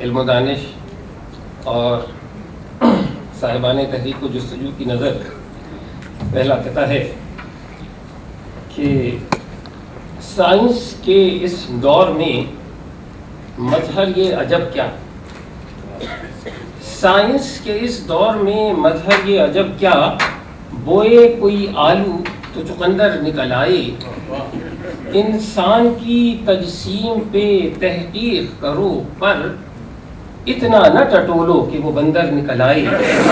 इल्म दानिश और साहिबान तहरीक को जुस्तजू की नज़र पहला कहता है कि साइंस के इस दौर में मजहर ये अजब क्या, साइंस के इस दौर में मजहर ये अजब क्या, बोए कोई आलू तो चुकंदर निकल आए, इंसान की तजसीम पे तहकीक करो पर इतना न टटोलो कि वो बंदर निकल आए।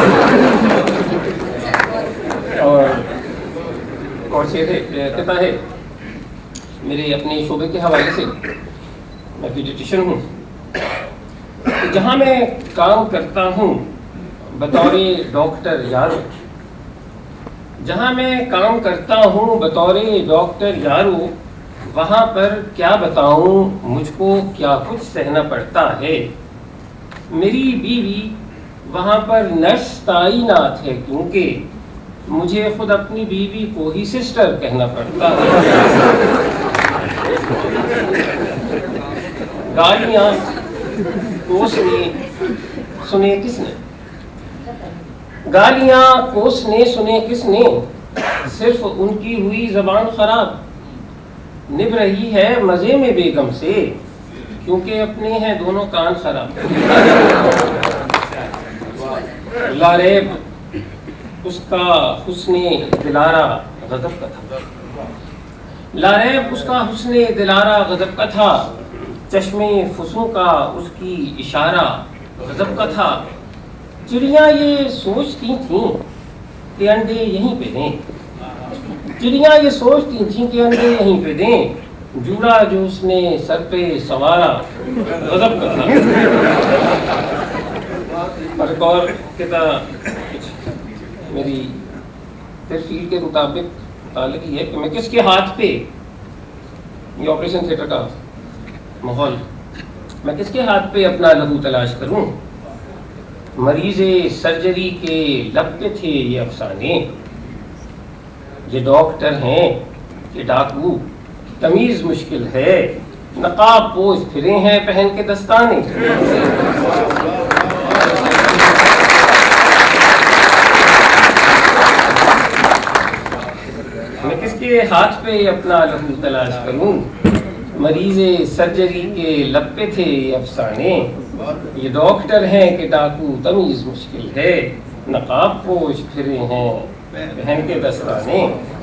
और से कहता है मेरे अपने शोबे के हवाले से, मैं पीडियाट्रिशियन हूँ, तो जहाँ मैं काम करता हूँ बतौर डॉक्टर यारो, जहाँ मैं काम करता हूँ बतौर डॉक्टर यारो, वहाँ पर क्या बताऊँ मुझको क्या कुछ सहना पड़ता है। मेरी बीवी वहाँ पर नर्स तैनात है क्योंकि मुझे खुद अपनी बीवी को ही सिस्टर कहना पड़ता है। गालियाँ कोसने सुने किसने, गालियाँ कोसने सुने किसने, सिर्फ उनकी हुई जबान खराब, निभ रही है मजे में बेगम से क्योंकि अपने हैं दोनों कान खराब। लारेब उसका हुस्ने दिलारा गजब का था, लारेब उसका हुस्ने दिलारा गजब का था, चश्मे फुसों का उसकी इशारा गजब का था। चिड़िया ये सोचती थीं कि अंडे यहीं पे दें, चिड़िया ये सोचती थीं कि अंडे यहीं पे दें, जूड़ा जो उसने सर पे सवारा गजब का था। और कहता मेरी तफसील के मुताबिक ताल्लुक ही है कि मैं किसके हाथ पे, ये ऑपरेशन थिएटर का माहौल, मैं किसके हाथ पे अपना लहू तलाश करूं। मरीज़े सर्जरी के लब पे थे ये अफसाने, ये डॉक्टर हैं कि डाकू, तमीज़ मुश्किल है, नकाब पोश फिरे हैं पहन के दस्ताने। मैं किसके हाथ पे अपना लहू तलाश करूं, मरीज़े सर्जरी के लब पे थे ये अफसाने, ये डॉक्टर हैं कि डाकू, तमीज़ मुश्किल है, नकाब पोश फिरे हैं पहन के दस्ताने।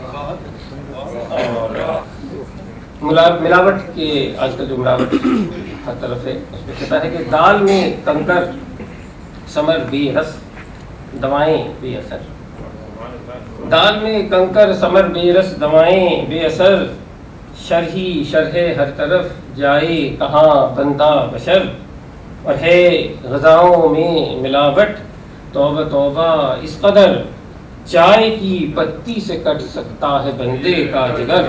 और मिलावट के आजकल जो मिलावट हर तरफ है, उसमें कहता है कि दाल में कंकर समर बेरस, दवाएं बेअसर, दाल में कंकर समर बेरस, दवाएं बेअसर, शरही शरहे हर तरफ जाए कहाँ बंदा बशर, और है ग़िज़ाओं में मिलावट, तौबा तौबा इस कदर, चाय की पत्ती से कट सकता है बंदे का जिगर।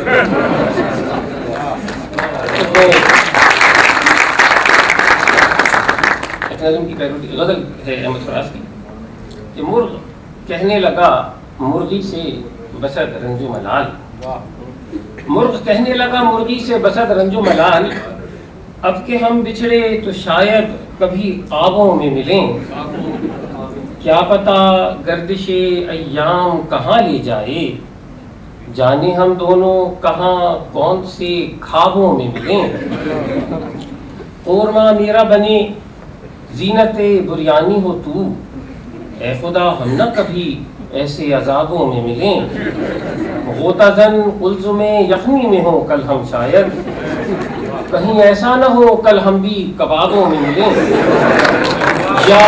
की गज़ल है अहमद फराज की कि मुर्ग कहने लगा मुर्गी से बसद रंजो मलाल, मुर्ग कहने लगा मुर्गी से बसद रंजो मलाल, अब के हम बिछड़े तो शायद कभी ख्वाबों में मिलें, क्या पता गर्दिशे अय्याम कहाँ ले जाए, जाने हम दोनों कहाँ कौन से ख्वाबों में मिलें। कोरमा मेरा बने जीनते बुरियानी हो तू, ऐ खुदा हम न कभी ऐसे अजाबों में मिलें। गोताजन उल्ज़ुमे यखनी में हो कल हम शायद, कहीं ऐसा न हो कल हम भी कबाबों में मिलें। या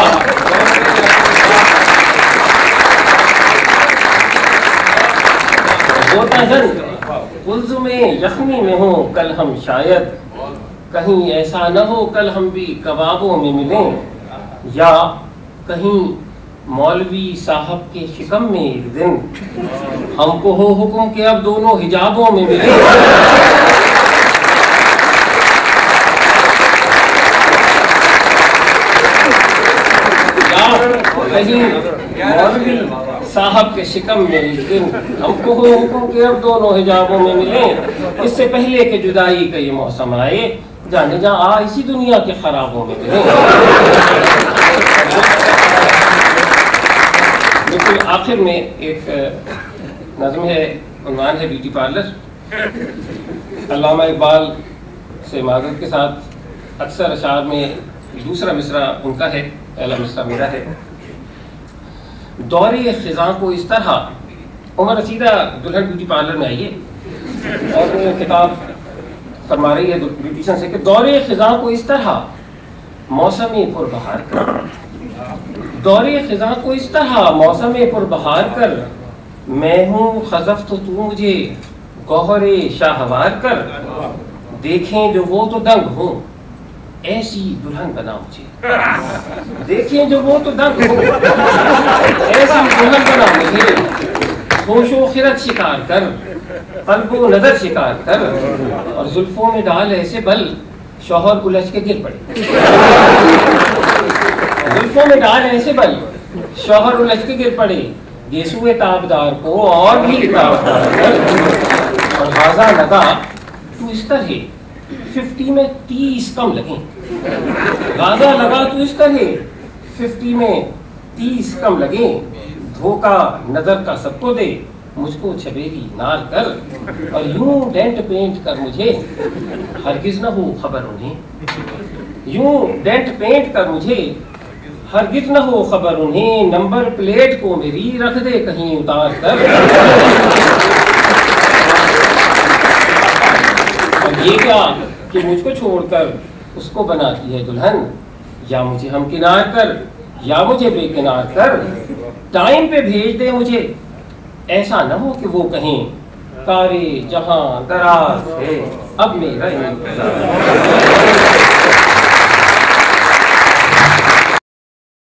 उल्ज़ुमे यखनी में हो कल हम शायद, कहीं ऐसा न हो कल हम भी कबाबों में मिलें। या कहीं मौलवी साहब के शिकम में एक दिन हमको हो हुक्म के अब दोनों हिजाबों में मिलें। कहीं मौलवी साहब के शिकम में एक दिन हमको हुक्म के अब दोनों हिजाबों में मिलें। इससे पहले कि जुदाई का ये मौसम आए, जाने जा आ इसी दुनिया के खराबों में मिले। बिल्कुल आखिर में एक नज़्म है, उन्वान है ब्यूटी पार्लर। अल्लामा इकबाल से माज़रत के साथ अक्सर अशार में दूसरा मिसरा उनका है, पहला मिसरा मेरा है। दौरे ख़िज़ां को इस तरह, उमर रसीदा दुल्हन ब्यूटी पार्लर में आई है और किताब फरमा रही है ब्यूटिशन से कि दौरे ख़िज़ां को इस तरह मौसम पुरबहार कर, दौरे ख़िज़ां को इस तरह मौसम पुरबहार कर, मैं हूँ खज़फ़ तो तू मुझे गौहरे शाहवार कर, देखें जो वो तो दंग हो ऐसी दुल्हन बना मुझे, देखें जो वो तो दंग हो ऐसी दुल्हन बना मुझे, होशो खिरत शिकार कर, कल्बो नजर शिकार कर, और जुल्फों में डाल ऐसे बल शौहर उलझ के गिर पड़े, जुल्फों में डाल ऐसे बल शौहर उलझ के गिर पड़े, गेसुए ताबदार को और भी ताबदार कर, और गाजा लगा तू इस तरह 50 में 30 कम लगे, गाजा लगा तू इस तरह 50 में 30 कम लगे, धोखा नजर का सबको दे मुझको छबेली नार कर, और यूं डेंट पेंट कर मुझे हरगिज न हो खबर उन्हें, यूं डेंट पेंट कर मुझे हरगिज न हो खबर उन्हें, नंबर प्लेट को मेरी रख दे कहीं उतार कर, और ये क्या कि मुझको छोड़कर उसको बनाती है दुल्हन, या मुझे हमकिनार कर या मुझे बेकिनार कर, टाइम पे भेज दे मुझे, ऐसा न हो कि वो कहें कारे जहां दराज है अब मेरा इंतजार।